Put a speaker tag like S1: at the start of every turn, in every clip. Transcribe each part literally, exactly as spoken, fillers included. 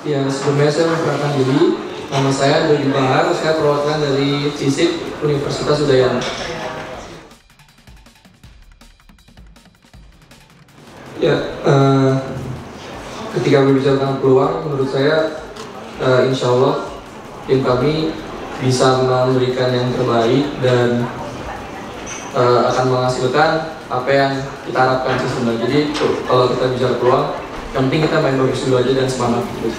S1: Ya, sebelumnya saya memperkenalkan diri. Nama saya Dodi Bahar, saya perwakilan dari FISIP Universitas Udayana. Ya, uh, ketika berbicara tentang peluang, menurut saya uh, insya Allah tim kami bisa memberikan yang terbaik dan uh, akan menghasilkan apa yang kita harapkan sih sebenarnya. Jadi kalau kita bicara peluang, yang penting kita main bagus dulu aja dan semangat gitu.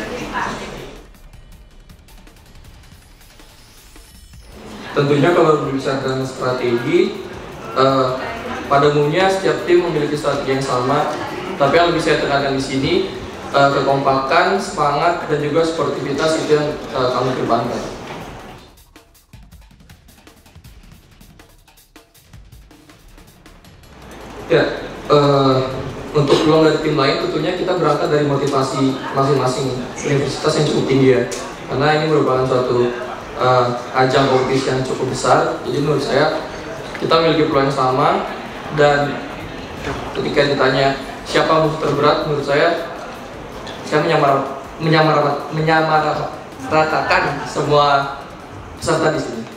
S1: Tentunya kalau berbicara tentang strategi, uh, pada umumnya setiap tim memiliki strategi yang sama, tapi yang lebih saya tekankan di sini uh, kekompakan, semangat, dan juga sportivitas itu yang uh, kami kedepankan. Ya, uh, untuk peluang dari tim lain tentunya kita berangkat dari motivasi masing-masing universitas yang cukup tinggi ya, karena ini merupakan suatu Uh, ajang kompetisi yang cukup besar. Jadi menurut saya kita memiliki peluang yang sama, dan ketika ditanya siapa musuh terberat, menurut saya saya menyamar menyamar menyamaratakan semua peserta di sini.